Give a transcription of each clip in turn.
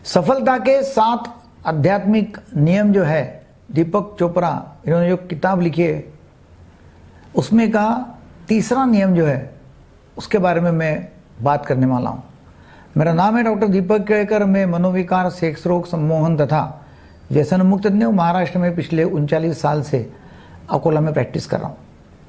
सफलता के 7 आध्यात्मिक नियम जो है, दीपक चोपड़ा इन्होंने जो किताब लिखी है उसमें का तीसरा नियम जो है उसके बारे में मैं बात करने वाला हूं। मेरा नाम है डॉक्टर दीपक केळकर। मैं मनोविकार, सेक्स रोग, सम्मोहन तथा व्यसन मुक्त तज्ञ महाराष्ट्र में पिछले 39 साल से अकोला में प्रैक्टिस कर रहा हूं।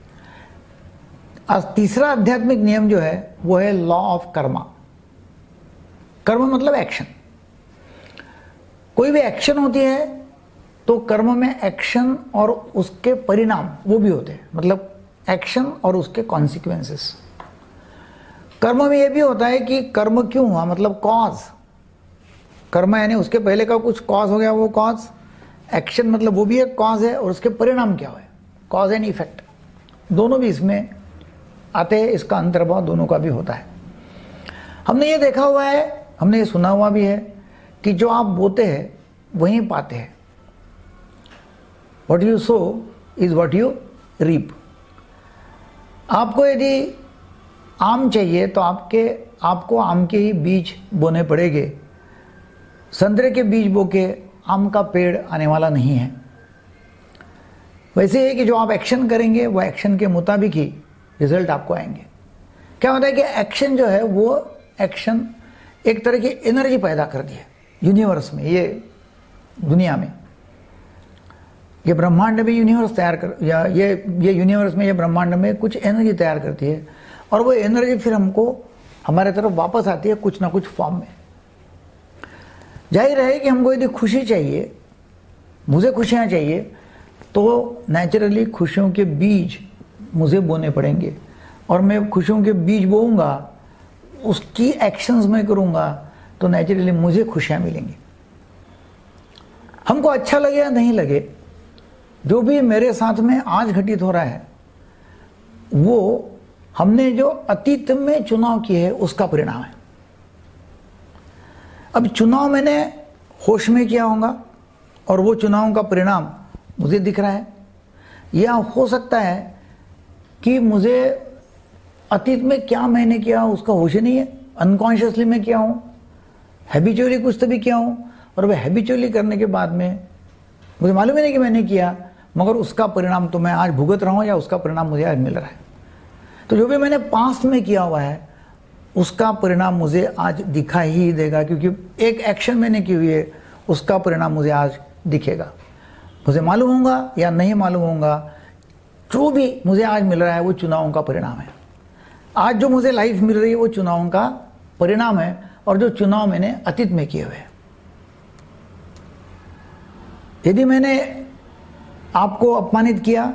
आज तीसरा आध्यात्मिक नियम जो है वो है लॉ ऑफ कर्मा। कर्म मतलब एक्शन। कोई भी एक्शन होती है तो कर्म में एक्शन और उसके परिणाम वो भी होते हैं, मतलब एक्शन और उसके कॉन्सिक्वेंसेस। कर्म में ये भी होता है कि कर्म क्यों हुआ, मतलब कॉज। कर्म यानी उसके पहले का कुछ कॉज हो गया, वो कॉज। एक्शन मतलब वो भी एक कॉज है और उसके परिणाम क्या हुए, कॉज एंड इफेक्ट, दोनों भी इसमें आते हैं। इसका अंतर्भाव दोनों का भी होता है। हमने ये देखा हुआ है, हमने ये सुना हुआ भी है कि जो आप बोते हैं वहीं पाते हैं। What you sow is what you reap. आपको यदि आम चाहिए तो आपको आम के ही बीज बोने पड़ेंगे। संतरे के बीज बो के आम का पेड़ आने वाला नहीं है। वैसे ही कि जो आप एक्शन करेंगे वो एक्शन के मुताबिक ही रिजल्ट आपको आएंगे। क्या होता है कि एक्शन जो है वो एक्शन एक तरह की एनर्जी पैदा कर दी है यूनिवर्स में, ये दुनिया में, ये ब्रह्मांड में यूनिवर्स तैयार कर, या ये यूनिवर्स में, ये ब्रह्मांड में कुछ एनर्जी तैयार करती है और वो एनर्जी फिर हमको हमारे तरफ वापस आती है कुछ ना कुछ फॉर्म में। जाहिर है कि हमको यदि खुशी चाहिए, मुझे खुशियाँ चाहिए, तो नेचुरली खुशियों के बीज मुझे बोने पड़ेंगे और मैं खुशियों के बीज बोऊंगा, उसकी एक्शंस मैं करूंगा तो नेचुरली मुझे खुशियाँ मिलेंगी। हमको अच्छा लगे या नहीं लगे, जो भी मेरे साथ में आज घटित हो रहा है वो हमने जो अतीत में चुनाव किए हैं उसका परिणाम है। अब चुनाव मैंने होश में किया होगा और वो चुनाव का परिणाम मुझे दिख रहा है, या हो सकता है कि मुझे अतीत में क्या मैंने किया उसका होश ही नहीं है, अनकॉन्शियसली मैं किया हूँ, हैबिचुअली कुछ तो भी किया हूँ और वह हैबिचुअली करने के बाद में मुझे मालूम ही नहीं कि मैंने किया, मगर उसका परिणाम तो मैं आज भुगत रहा हूँ या उसका परिणाम मुझे आज मिल रहा है। तो जो भी मैंने पास्ट में किया हुआ है उसका परिणाम मुझे आज दिखाई ही देगा, क्योंकि एक एक्शन मैंने की हुई है, उसका परिणाम मुझे आज दिखेगा। मुझे मालूम होगा या नहीं मालूम होगा, जो भी मुझे आज मिल रहा है वो चुनावों का परिणाम है। आज जो मुझे लाइफ मिल रही है वो चुनावों का परिणाम है, और जो चुनाव मैंने अतीत में किए हुए हैं। यदि मैंने आपको अपमानित किया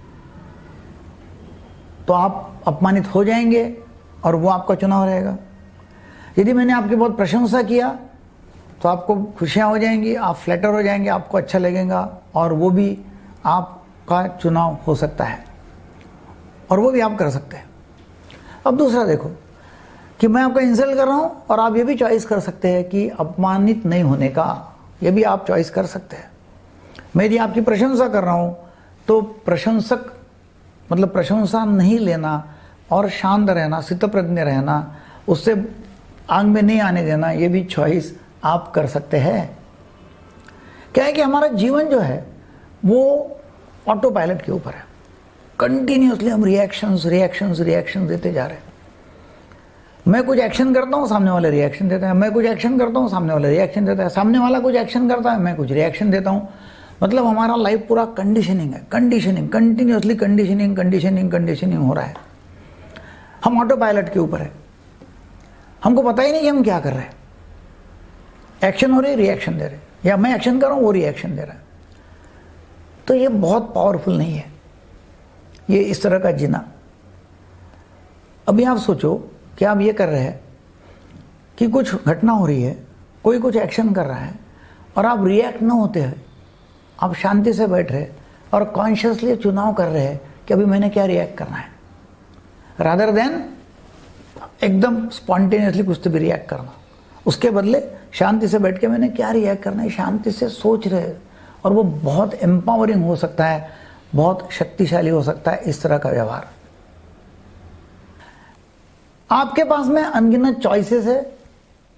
तो आप अपमानित हो जाएंगे और वो आपका चुनाव रहेगा। यदि मैंने आपकी बहुत प्रशंसा किया तो आपको खुशियां हो जाएंगी, आप फ्लैटर हो जाएंगे, आपको अच्छा लगेगा और वो भी आपका चुनाव हो सकता है और वो भी आप कर सकते हैं। अब दूसरा देखो कि मैं आपका इंसल्ट कर रहा हूं और आप ये भी चॉइस कर सकते हैं कि अपमानित नहीं होने का, ये भी आप चॉइस कर सकते हैं। मैं यदि आपकी प्रशंसा कर रहा हूं तो प्रशंसक मतलब प्रशंसा नहीं लेना और शांत रहना, स्थितप्रज्ञ रहना, उससे आंग में नहीं आने देना, ये भी चॉइस आप कर सकते हैं। क्या है कि हमारा जीवन जो है वो ऑटो पायलट के ऊपर है। कंटिन्यूसली हम रिएक्शंस देते जा रहे हैं। मैं कुछ एक्शन करता हूं, सामने वाला रिएक्शन देता है, मैं कुछ एक्शन करता हूं, सामने वाला रिएक्शन देता है, सामने वाला कुछ एक्शन करता है, मैं कुछ रिएक्शन देता हूं। मतलब हमारा लाइफ पूरा कंडीशनिंग है, कंडीशनिंग, कंटिन्यूसली कंडीशनिंग हो रहा है। हम ऑटो पायलट के ऊपर है, हमको पता ही नहीं कि हम क्या कर रहे हैं। एक्शन हो रही है, रिएक्शन दे रहे, या मैं एक्शन कर रहा हूं वो रिएक्शन दे रहा है। तो ये बहुत पावरफुल नहीं है ये इस तरह का जीना। अभी आप सोचो कि आप ये कर रहे हैं कि कुछ घटना हो रही है, कोई कुछ एक्शन कर रहा है और आप रिएक्ट ना होते हैं, आप शांति से बैठ रहे और कॉन्शियसली चुनाव कर रहे हैं कि अभी मैंने क्या रिएक्ट करना है, रादर देन एकदम स्पॉन्टेनियसली कुछ तो भी रिएक्ट करना। उसके बदले शांति से बैठ के मैंने क्या रिएक्ट करना है, शांति से सोच रहे, और वो बहुत एम्पावरिंग हो सकता है, बहुत शक्तिशाली हो सकता है इस तरह का व्यवहार। आपके पास में अनगिनत चॉइसेस है,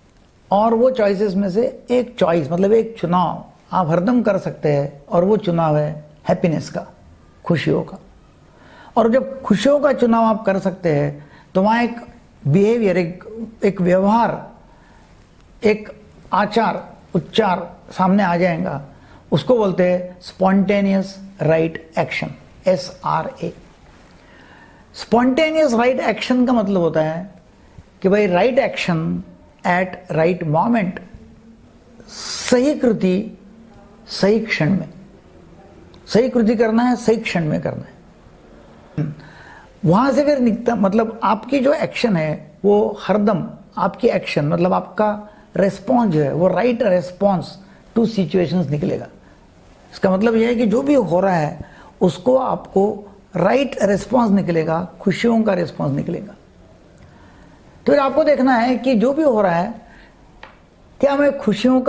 और वो चॉइसेस में से एक चॉइस मतलब एक चुनाव आप हरदम कर सकते हैं, और वो चुनाव है हैप्पीनेस का, खुशियों का। और जब खुशियों का चुनाव आप कर सकते हैं तो वहाँ एक बिहेवियर, एक व्यवहार, एक आचार, उच्चार सामने आ जाएगा। उसको बोलते हैं spontaneous right action, SRA। Spontaneous right action का मतलब होता है कि भाई right action at right moment, सही कृति सही क्षण में, सही कृति करना है, सही क्षण में करना है। वहां से फिर निकलता मतलब आपकी जो एक्शन है वो हरदम आपकी एक्शन मतलब आपका रेस्पॉन्स जो है वो राइट रेस्पॉन्स टू सिचुएशंस निकलेगा। इसका मतलब यह है कि जो भी हो रहा है उसको आपको राइट रेस्पॉन्स निकलेगा, खुशियों का रेस्पॉन्स निकलेगा। तो फिर आपको देखना है कि जो भी हो रहा है क्या मैं खुशियों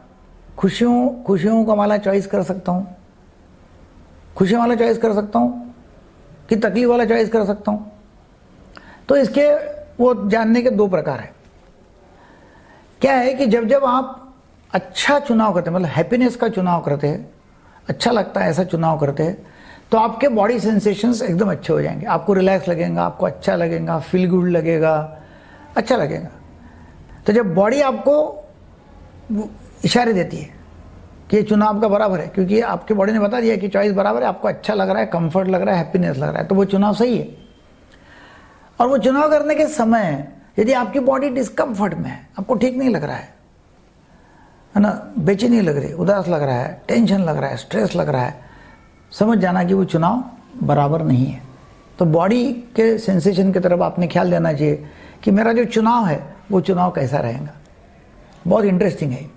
का वाला चॉइस कर सकता हूं, खुशियों वाला चॉइस कर सकता हूं कि तकलीफ वाला चॉइस कर सकता हूं। तो इसके वो जानने के दो प्रकार है। क्या है कि जब आप अच्छा चुनाव करते हैं, मतलब हैप्पीनेस का चुनाव करते हैं, अच्छा लगता है ऐसा चुनाव करते हैं, तो आपके बॉडी सेंसेशंस एकदम अच्छे हो जाएंगे, आपको रिलैक्स लगेगा, आपको अच्छा लगेगा, फील गुड लगेगा, अच्छा लगेगा। तो जब बॉडी आपको इशारे देती है कि ये चुनाव आपका बराबर है, क्योंकि आपकी बॉडी ने बता दिया कि चॉइस बराबर है, आपको अच्छा लग रहा है, कंफर्ट लग रहा है, हैप्पीनेस लग रहा है, तो वो चुनाव सही है। और वो चुनाव करने के समय यदि आपकी बॉडी डिस्कम्फर्ट में है, आपको ठीक नहीं लग रहा है ना, बेचैनी लग रही है, उदास लग रहा है, टेंशन लग रहा है, स्ट्रेस लग रहा है, समझ जाना कि वो चुनाव बराबर नहीं है। तो बॉडी के सेंसेशन की तरफ आपने ख्याल देना चाहिए कि मेरा जो चुनाव है वो चुनाव कैसा रहेगा। बहुत इंटरेस्टिंग है।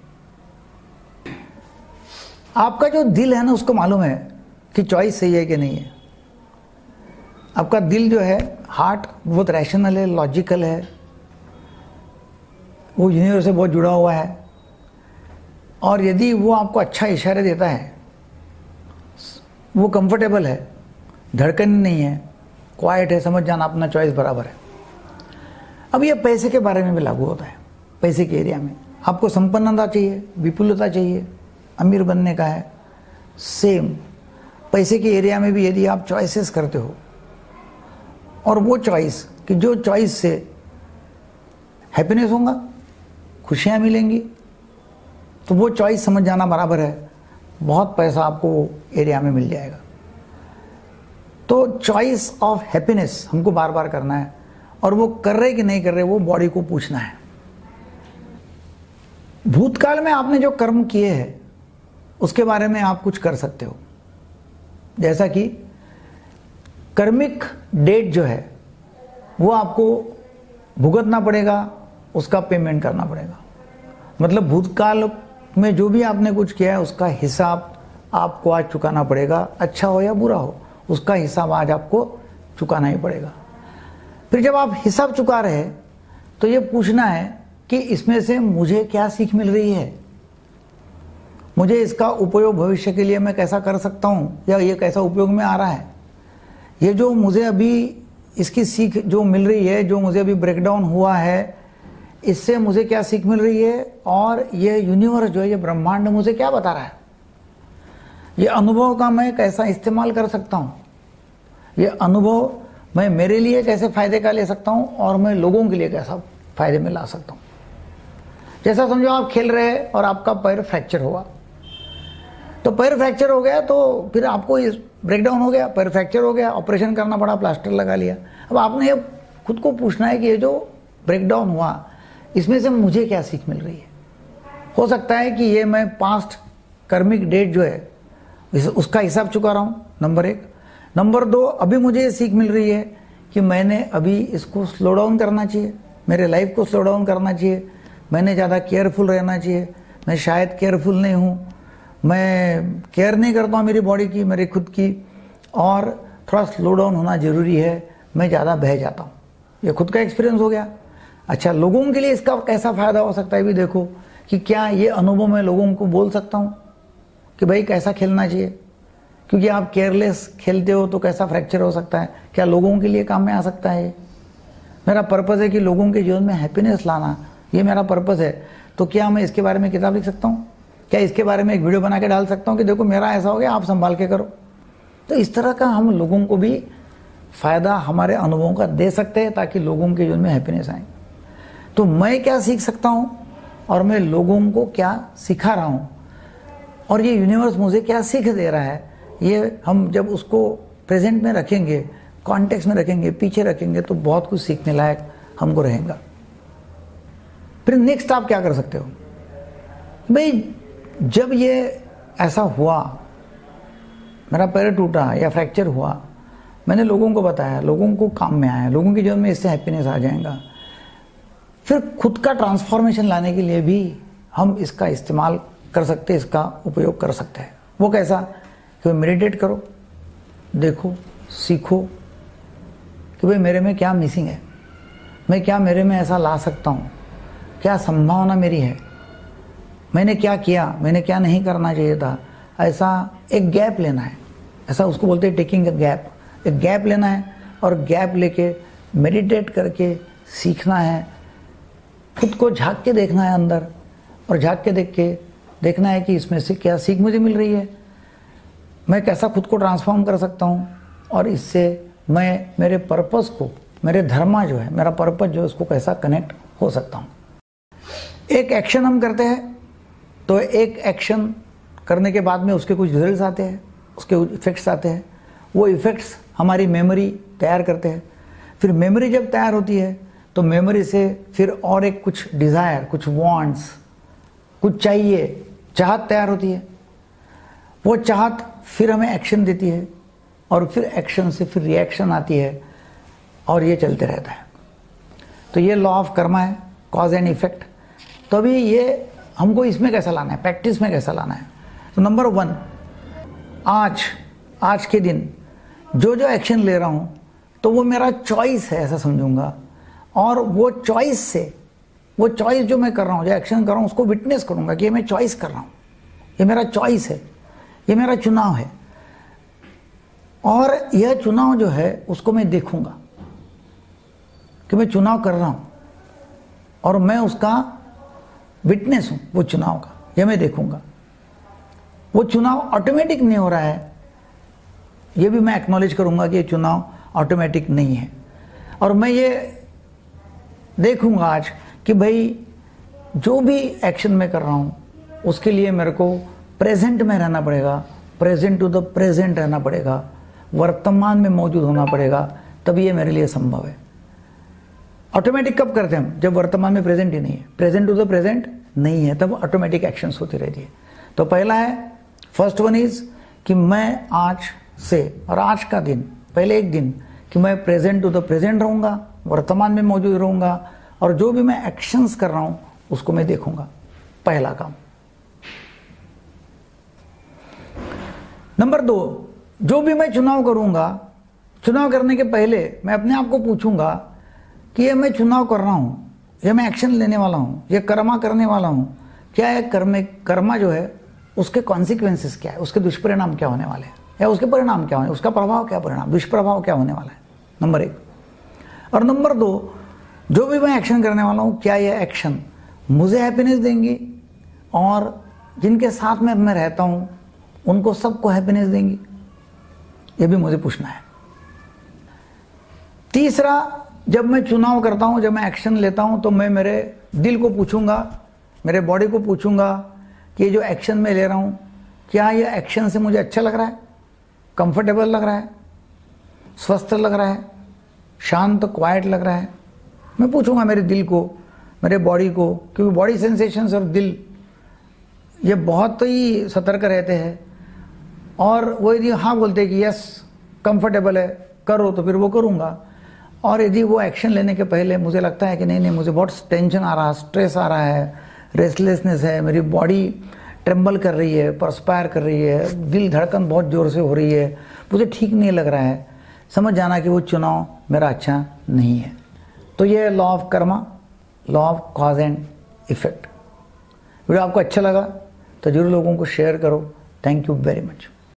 आपका जो दिल है ना उसको मालूम है कि चॉइस सही है कि नहीं है। आपका दिल जो है, हार्ट, बहुत रैशनल है, लॉजिकल है, वो यूनिवर्स से बहुत जुड़ा हुआ है। और यदि वो आपको अच्छा इशारे देता है, वो कंफर्टेबल है, धड़कन नहीं है, क्वाइट है, समझ जाना अपना चॉइस बराबर है। अब ये पैसे के बारे में भी लागू होता है। पैसे के एरिया में आपको संपन्नता चाहिए, विपुलता चाहिए, अमीर बनने का है, सेम पैसे के एरिया में भी यदि आप चॉइसेस करते हो और वो चॉइस कि जो चॉइस से हैप्पीनेस होगा, खुशियाँ मिलेंगी, तो वो चॉइस समझ जाना बराबर है, बहुत पैसा आपको वो एरिया में मिल जाएगा। तो चॉइस ऑफ हैप्पीनेस हमको बार बार करना है, और वो कर रहे कि नहीं कर रहे वो बॉडी को पूछना है। भूतकाल में आपने जो कर्म किए हैं उसके बारे में आप कुछ कर सकते हो, जैसा कि कर्मिक डेट जो है वो आपको भुगतना पड़ेगा, उसका पेमेंट करना पड़ेगा। मतलब भूतकाल में जो भी आपने कुछ किया है उसका हिसाब आपको आज चुकाना पड़ेगा, अच्छा हो या बुरा हो, उसका हिसाब आज आपको चुकाना ही पड़ेगा। फिर जब आप हिसाब चुका रहे हैं तो ये पूछना है कि इसमें से मुझे क्या सीख मिल रही है, मुझे इसका उपयोग भविष्य के लिए मैं कैसा कर सकता हूँ, या ये कैसा उपयोग में आ रहा है, ये जो मुझे अभी इसकी सीख जो मिल रही है, जो मुझे अभी ब्रेकडाउन हुआ है, इससे मुझे क्या सीख मिल रही है, और ये यूनिवर्स जो है, ये ब्रह्मांड मुझे क्या बता रहा है, ये अनुभव का मैं कैसा इस्तेमाल कर सकता हूँ, ये अनुभव मैं मेरे लिए कैसे फायदे का ले सकता हूँ, और मैं लोगों के लिए कैसा फायदे में ला सकता हूँ। जैसा समझो आप खेल रहे हैं और आपका पैर फ्रैक्चर हुआ, तो पैर फ्रैक्चर हो गया तो फिर आपको इस ब्रेकडाउन हो गया, पैर फ्रैक्चर हो गया, ऑपरेशन करना पड़ा, प्लास्टर लगा लिया। अब आपने ये खुद को पूछना है कि ये जो ब्रेकडाउन हुआ इसमें से मुझे क्या सीख मिल रही है। हो सकता है कि ये मैं पास्ट कर्मिक डेट जो है उसका हिसाब चुका रहा हूँ, नंबर 1। नंबर 2, अभी मुझे ये सीख मिल रही है कि मैंने अभी इसको स्लो डाउन करना चाहिए, मेरे लाइफ को स्लो डाउन करना चाहिए, मैंने ज़्यादा केयरफुल रहना चाहिए, मैं शायद केयरफुल नहीं हूँ, मैं केयर नहीं करता हूँ मेरी बॉडी की, मेरी खुद की, और थोड़ा स्लो डाउन होना ज़रूरी है, मैं ज़्यादा बह जाता हूँ। ये खुद का एक्सपीरियंस हो गया। अच्छा, लोगों के लिए इसका कैसा फ़ायदा हो सकता है भी देखो कि क्या ये अनुभव मैं लोगों को बोल सकता हूँ कि भाई कैसा खेलना चाहिए, क्योंकि आप केयरलेस खेलते हो तो कैसा फ्रैक्चर हो सकता है, क्या लोगों के लिए काम में आ सकता है। मेरा पर्पज़ है कि लोगों के जीवन में हैप्पीनेस लाना, ये मेरा पर्पज़ है। तो क्या मैं इसके बारे में किताब लिख सकता हूँ? क्या इसके बारे में एक वीडियो बना के डाल सकता हूँ कि देखो मेरा ऐसा हो गया, आप संभाल के करो? तो इस तरह का हम लोगों को भी फ़ायदा हमारे अनुभवों का दे सकते हैं ताकि लोगों के जीवन में हैप्पीनेस आए। तो मैं क्या सीख सकता हूँ और मैं लोगों को क्या सिखा रहा हूँ और ये यूनिवर्स मुझे क्या सीख दे रहा है, ये हम जब उसको प्रेजेंट में रखेंगे, कॉन्टेक्स्ट में रखेंगे, पीछे रखेंगे, तो बहुत कुछ सीखने लायक हमको रहेगा। फिर नेक्स्ट आप क्या कर सकते हो? भाई जब ये ऐसा हुआ, मेरा पैर टूटा या फ्रैक्चर हुआ, मैंने लोगों को बताया, लोगों को काम में आया, लोगों के जीवन में इससे हैप्पीनेस आ जाएगा। फिर खुद का ट्रांसफॉर्मेशन लाने के लिए भी हम इसका इस्तेमाल कर सकते हैं, इसका उपयोग कर सकते हैं। वो कैसा? कि मेडिटेट करो, देखो, सीखो कि भाई मेरे में क्या मिसिंग है, मैं क्या मेरे में ऐसा ला सकता हूँ, क्या संभावना मेरी है, मैंने क्या किया, मैंने क्या नहीं करना चाहिए था। ऐसा एक गैप लेना है, ऐसा उसको बोलते हैं टेकिंग अ गैप। एक गैप लेना है और गैप लेके मेडिटेट करके सीखना है, खुद को झांक के देखना है अंदर, और झांक के देख के देखना है कि इसमें से क्या सीख मुझे मिल रही है, मैं कैसा खुद को ट्रांसफॉर्म कर सकता हूँ, और इससे मैं मेरे पर्पस को, मेरे धर्मा जो है, मेरा पर्पस जो है, उसको कैसा कनेक्ट हो सकता हूँ। एक एक्शन हम करते हैं तो एक एक्शन करने के बाद में उसके कुछ रिजल्ट्स आते हैं, उसके इफेक्ट्स आते हैं। वो इफेक्ट्स हमारी मेमोरी तैयार करते हैं। फिर मेमोरी जब तैयार होती है तो मेमोरी से फिर और एक कुछ डिज़ायर, कुछ वांट्स, कुछ चाहिए, चाहत तैयार होती है। वो चाहत फिर हमें एक्शन देती है और फिर एक्शन से फिर रिएक्शन आती है और ये चलते रहता है। तो ये लॉ ऑफ कर्मा है, कॉज एंड इफेक्ट। तो अभी ये हमको इसमें कैसा लाना है, प्रैक्टिस में कैसा लाना है? तो नंबर 1, आज के दिन जो जो एक्शन ले रहा हूँ तो वो मेरा चॉइस है ऐसा समझूंगा, और वो चॉइस से, वो चॉइस जो मैं कर रहा हूँ, जो एक्शन कर रहा हूँ, उसको विटनेस करूँगा कि ये मैं चॉइस कर रहा हूँ, ये मेरा चॉइस है, ये मेरा चुनाव है। और यह चुनाव जो है उसको मैं देखूंगा कि मैं चुनाव कर रहा हूँ और मैं उसका विटनेस हूँ, वो चुनाव का, यह मैं देखूंगा। वो चुनाव ऑटोमेटिक नहीं हो रहा है, ये भी मैं एक्नॉलेज करूंगा कि ये चुनाव ऑटोमेटिक नहीं है। और मैं ये देखूंगा आज कि भाई जो भी एक्शन मैं कर रहा हूँ उसके लिए मेरे को प्रेजेंट में रहना पड़ेगा, प्रेजेंट टू द प्रेजेंट रहना पड़ेगा, वर्तमान में मौजूद होना पड़ेगा, तभी ये मेरे लिए संभव है। ऑटोमेटिक कब करते हैं हम? जब वर्तमान में प्रेजेंट ही नहीं है, प्रेजेंट टू द प्रेजेंट नहीं है, तब ऑटोमेटिक एक्शंस होती रहती है। तो पहला है, फर्स्ट वन इज कि मैं आज से, और आज का दिन, पहले एक दिन कि मैं प्रेजेंट टू द प्रेजेंट रहूंगा, वर्तमान में मौजूद रहूंगा, और जो भी मैं एक्शंस कर रहा हूं उसको मैं देखूंगा। पहला काम। नंबर 2, जो भी मैं चुनाव करूंगा, चुनाव करने के पहले मैं अपने आप को पूछूंगा कि ये मैं चुनाव कर रहा हूं, ये मैं एक्शन लेने वाला हूं, ये कर्मा करने वाला हूं, क्या है कर्मा जो है उसके कॉन्सिक्वेंसेस क्या है, उसके दुष्परिणाम क्या होने वाले हैं, या उसके परिणाम क्या होने, उसका प्रभाव क्या, परिणाम, दुष्प्रभाव क्या होने वाला है, नंबर 1। और नंबर 2, जो भी मैं एक्शन करने वाला हूं, क्या ये एक्शन मुझे हैप्पीनेस देंगी और जिनके साथ में मैं रहता हूं उनको सबको हैप्पीनेस देंगी, ये भी मुझे पूछना है। तीसरा, जब मैं चुनाव करता हूं, जब मैं एक्शन लेता हूं, तो मैं मेरे दिल को पूछूंगा, मेरे बॉडी को पूछूंगा कि ये जो एक्शन मैं ले रहा हूं, क्या ये एक्शन से मुझे अच्छा लग रहा है, कंफर्टेबल लग रहा है, स्वस्थ लग रहा है, शांत क्वाइट लग रहा है। मैं पूछूंगा मेरे दिल को, मेरे बॉडी को, क्योंकि बॉडी सेंसेशंस और दिल ये बहुत ही सतर्क रहते हैं, और वो यदि हाँ बोलते हैं कि यस कंफर्टेबल है, करो, तो फिर वो करूँगा। और यदि वो एक्शन लेने के पहले मुझे लगता है कि नहीं मुझे बहुत टेंशन आ रहा है, स्ट्रेस आ रहा है, रेस्टलेसनेस है, मेरी बॉडी ट्रेम्बल कर रही है, परस्पायर कर रही है, दिल धड़कन बहुत ज़ोर से हो रही है, मुझे ठीक नहीं लग रहा है, समझ जाना कि वो चुनाव मेरा अच्छा नहीं है। तो ये law of karma, law of cause and effect. Video आपको अच्छा लगा तो जरूर लोगों को शेयर करो। Thank you very much.